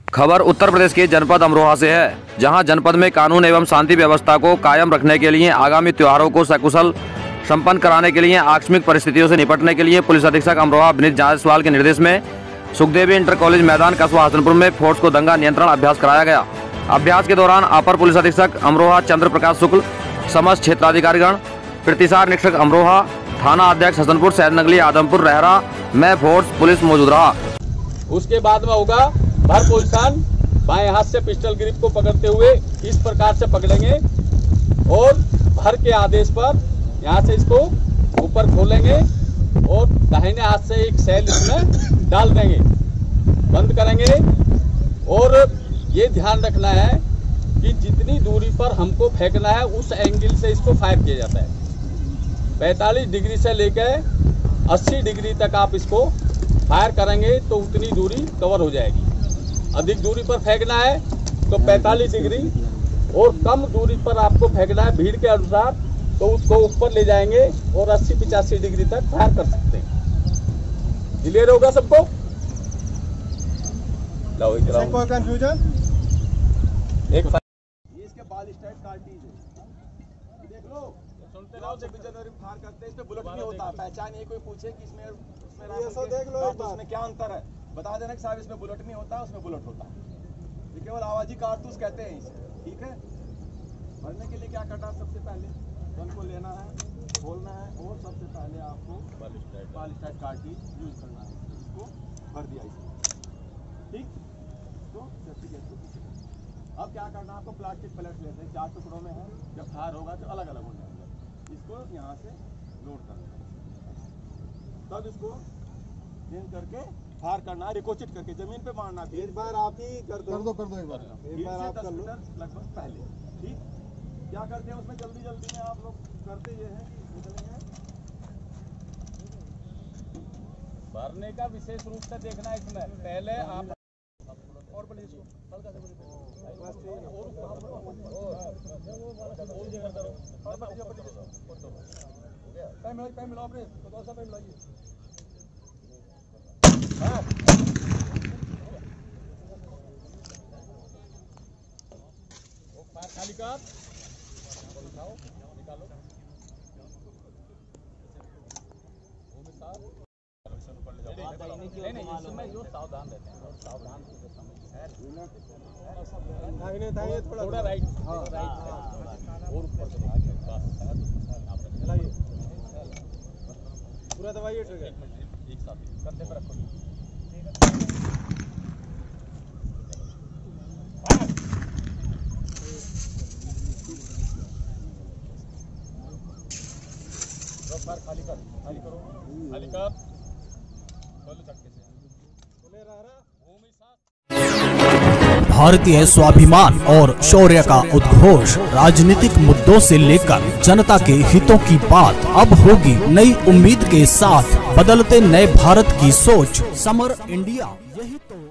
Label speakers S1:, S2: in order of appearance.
S1: खबर उत्तर प्रदेश के जनपद अमरोहा से है, जहां जनपद में कानून एवं शांति व्यवस्था को कायम रखने के लिए आगामी त्योहारों को सकुशल संपन्न कराने के लिए आकस्मिक परिस्थितियों से निपटने के लिए पुलिस अधीक्षक अमरोहा विनीत जायसवाल के निर्देश में सुखदेवी इंटर कॉलेज मैदान कस्बा हसनपुर में फोर्स को दंगा नियंत्रण अभ्यास कराया गया। अभ्यास के दौरान अपर पुलिस अधीक्षक अमरोहा चंद्र प्रकाश शुक्ल, समस्त क्षेत्राधिकारीगण, प्रतिसार निरीक्षक अमरोहा, थाना अध्यक्ष हसनपुर, सैदनगली, आदमपुर, रहरा में फोर्स पुलिस मौजूद रहा।
S2: उसके बाद में होगा भर पोजीशन, बाएं हाथ से पिस्टल ग्रिप को पकड़ते हुए इस प्रकार से पकड़ेंगे और भर के आदेश पर यहाँ से इसको ऊपर खोलेंगे और दाहिने हाथ से एक सेल इसमें डाल देंगे, बंद करेंगे। और ये ध्यान रखना है कि जितनी दूरी पर हमको फेंकना है उस एंगल से इसको फायर किया जाता है। 45 डिग्री से लेकर 80 डिग्री तक आप इसको फायर करेंगे तो उतनी दूरी कवर हो जाएगी। अधिक दूरी पर फेंकना है तो 45 डिग्री और कम दूरी पर आपको फेंकना है भीड़ के अनुसार तो उसको ऊपर ले जाएंगे और 80-85 डिग्री तक फायर कर सकते हैं। क्लियर होगा सबको?
S3: कोई कंफ्यूजन?
S2: इसके बाल स्टाइल कार्टिज है, देख लो, सुनते रहो। जब जनवरी फायर करते हैं इसमें बुलेट नहीं होता, पहचान ये कोई पूछे कि इसमें
S3: देख लो
S2: उसमें क्या अंतर है, बता देना कि साहब इसमें बुलेट नहीं होता, उसमें बुलेट होता है। ये केवल आवाजी कारतूस कहते हैं इसे, ठीक है। भरने के लिए क्या करना है, सबसे पहले गन को लेना है, खोलना है और सबसे पहले आपको बाल स्टाइल कार्टिज यूज करना है। इसको भर दिया इसमें, ठीक। तो सेफ्टी केस को पीछे अब क्या करना है, आपको प्लास्टिक प्लेट लेते हैं, 4 टुकड़ों में है, जब फायर होगा तो अलग अलग हो जाएंगे। इसको यहाँ से लोड करना है, तब इसको चेंज करके फायर करना है, रिकोचिट करके जमीन पे मारना है।
S3: एक बार आप ही कर दो एक बार आप कर लो
S2: लगभग पहले, ठीक। क्या करते हैं उसमें जल्दी में आप लोग करते ये हैं कि निकलेंगे, भरने का विशेष रूप से देखना है। इसमें पहले आप और बड़ी टाइम मिलाओ अपने तो सा टाइम लाइए। खाली कर उठाओ, निकालो, नहीं इसमें जो सावधान रहते हैं, सावधान थोड़ा राइट और ऊपर से पूरा दबाइए, एक साथ कंधे पर रखो। खाली करो, खाली कर, खोलो चक्के से, खुले रहा।
S4: भारतीय स्वाभिमान और शौर्य का उद्घोष, राजनीतिक मुद्दों से लेकर जनता के हितों की बात अब होगी नई उम्मीद के साथ। बदलते नए भारत की सोच, समर इंडिया, यही तो